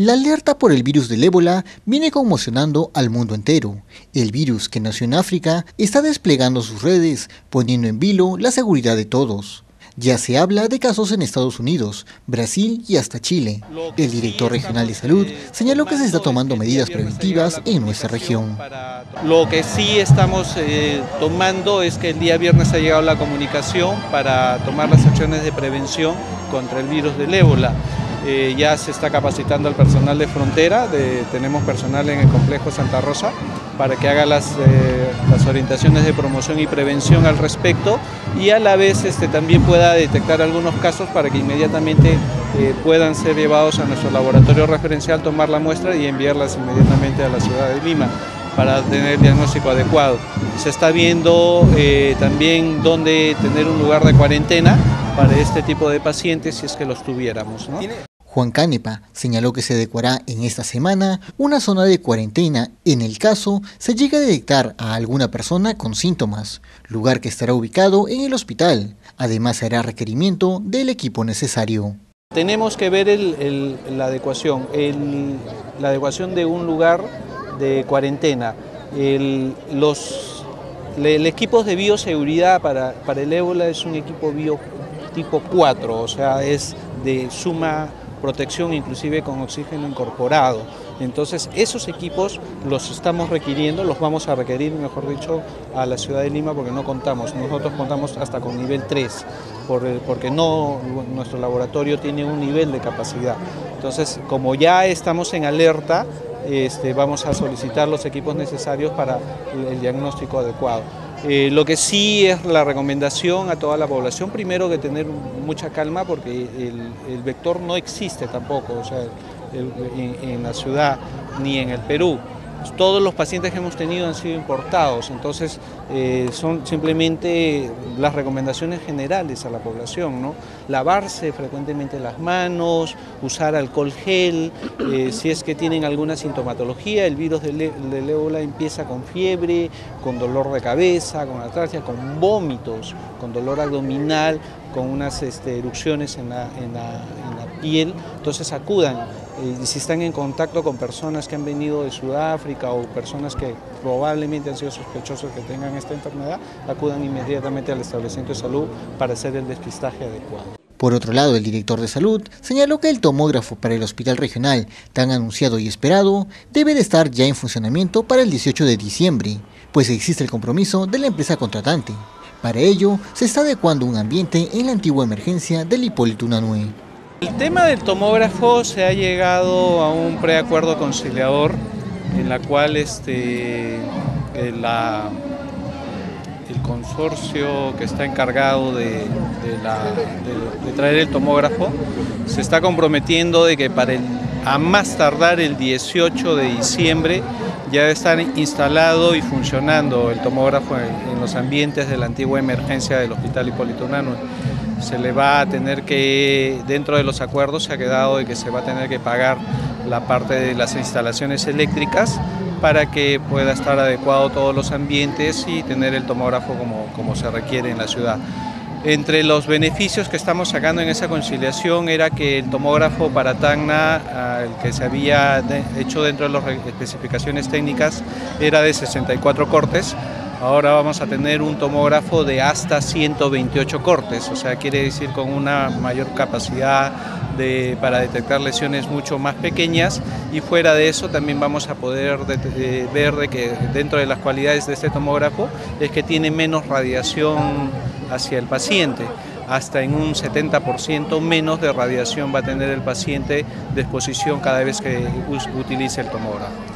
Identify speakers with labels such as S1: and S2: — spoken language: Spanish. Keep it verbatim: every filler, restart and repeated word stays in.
S1: La alerta por el virus del ébola viene conmocionando al mundo entero. El virus, que nació en África, está desplegando sus redes, poniendo en vilo la seguridad de todos. Ya se habla de casos en Estados Unidos, Brasil y hasta Chile. El director regional de salud señaló que se está tomando medidas preventivas en nuestra región.
S2: Lo que sí estamos eh, tomando es que el día viernes ha llegado la comunicación para tomar las acciones de prevención contra el virus del ébola. Eh, ya se está capacitando al personal de frontera, de, tenemos personal en el complejo Santa Rosa para que haga las, eh, las orientaciones de promoción y prevención al respecto, y a la vez este, también pueda detectar algunos casos para que inmediatamente eh, puedan ser llevados a nuestro laboratorio referencial, tomar la muestra y enviarlas inmediatamente a la ciudad de Lima para tener el diagnóstico adecuado. Se está viendo eh, también dónde tener un lugar de cuarentena para este tipo de pacientes si es que los tuviéramos, ¿no?
S1: Juan Canepa señaló que se adecuará en esta semana una zona de cuarentena en el caso se llegue a detectar a alguna persona con síntomas, lugar que estará ubicado en el hospital. Además, hará requerimiento del equipo necesario.
S2: Tenemos que ver el, el, la adecuación, el, la adecuación de un lugar de cuarentena. El, los el equipo de bioseguridad para, para el ébola es un equipo bio tipo cuatro, o sea, es de suma protección, inclusive con oxígeno incorporado. Entonces esos equipos los estamos requiriendo, los vamos a requerir, mejor dicho, a la ciudad de Lima, porque no contamos, nosotros contamos hasta con nivel tres, por el, porque no, nuestro laboratorio tiene un nivel de capacidad. Entonces, como ya estamos en alerta, este, vamos a solicitar los equipos necesarios para el, el diagnóstico adecuado. Eh, lo que sí es la recomendación a toda la población, primero que tener mucha calma, porque el, el vector no existe tampoco, o sea, el, en, en la ciudad ni en el Perú. Todos los pacientes que hemos tenido han sido importados, entonces eh, son simplemente las recomendaciones generales a la población, ¿no? Lavarse frecuentemente las manos, usar alcohol gel, eh, si es que tienen alguna sintomatología. El virus del, del ébola empieza con fiebre, con dolor de cabeza, con atractia, con vómitos, con dolor abdominal, con unas este, erupciones en la, en, la, en la piel. Entonces acudan, eh, y si están en contacto con personas que han venido de Sudáfrica o personas que probablemente han sido sospechosos que tengan esta enfermedad, acudan inmediatamente al establecimiento de salud para hacer el despistaje adecuado.
S1: Por otro lado, el director de salud señaló que el tomógrafo para el hospital regional, tan anunciado y esperado, debe de estar ya en funcionamiento para el dieciocho de diciembre, pues existe el compromiso de la empresa contratante. Para ello, se está adecuando un ambiente en la antigua emergencia del Hipólito Unanue.
S2: El tema del tomógrafo se ha llegado a un preacuerdo conciliador en la cual este, la, el consorcio que está encargado de, de, la, de, de traer el tomógrafo se está comprometiendo de que para el, a más tardar el dieciocho de diciembre ya debe estar instalado y funcionando el tomógrafo en, en los ambientes de la antigua emergencia del Hospital Hipólito Unanue. Se le va a tener que, dentro de los acuerdos se ha quedado de que se va a tener que pagar la parte de las instalaciones eléctricas para que pueda estar adecuado todos los ambientes y tener el tomógrafo como, como se requiere en la ciudad. Entre los beneficios que estamos sacando en esa conciliación era que el tomógrafo para Tacna, el que se había hecho dentro de las especificaciones técnicas, era de sesenta y cuatro cortes. Ahora vamos a tener un tomógrafo de hasta ciento veintiocho cortes, o sea, quiere decir con una mayor capacidad de, para detectar lesiones mucho más pequeñas, y fuera de eso también vamos a poder de, de, ver de que dentro de las cualidades de este tomógrafo es que tiene menos radiación hacia el paciente. Hasta en un setenta por ciento menos de radiación va a tener el paciente de exposición cada vez que utilice el tomógrafo.